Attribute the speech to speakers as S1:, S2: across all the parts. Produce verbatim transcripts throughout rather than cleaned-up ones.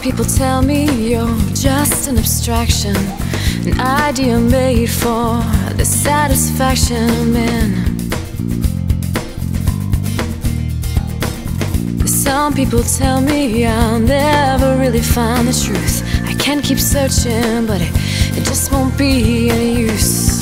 S1: people tell me you're just an abstraction, an idea made for the satisfaction of men. Some people tell me I'll never really find the truth. I can keep searching, but it, it just won't be any use.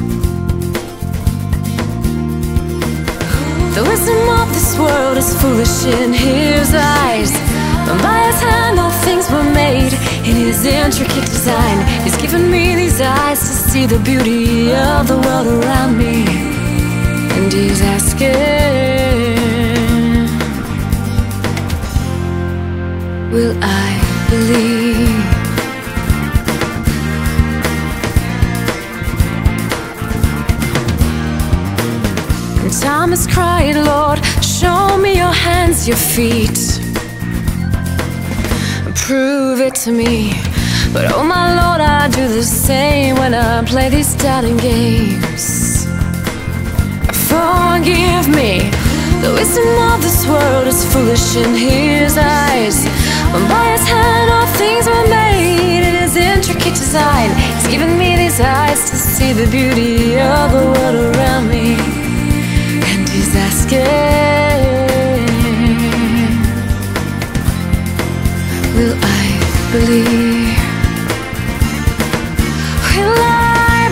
S1: The wisdom of this world is foolish in his eyes. But by his hand all things were made in his intricate design. He's given me these eyes to see the beauty of the world around me. And he's asking, will I believe? And Thomas cried, Lord, show me your hands, your feet. Prove it to me. But oh my Lord, I do the same when I play these doubting games. Forgive me. The wisdom of this world is foolish in his eyes. When by his hand all things were made in his intricate design. He's given me these eyes to see the beauty of the world around me. And he's asking, will I believe? Will I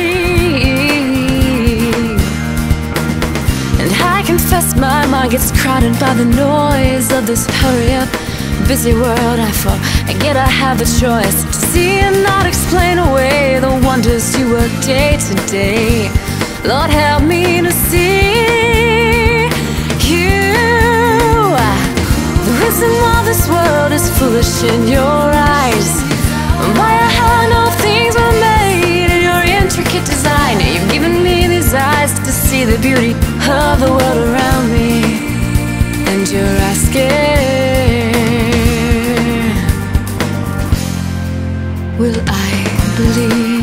S1: believe? And I confess my mind gets crowded by the noise of this hurry-up, busy world. I forget I have the choice to see and not explain away the wonders you work day to day. Lord, help me to see you. The wisdom of this world is foolish in your eyes. By your hand all things were made in your intricate design. You've given me these eyes to see the beauty of the world around me. And you're asking, will I believe?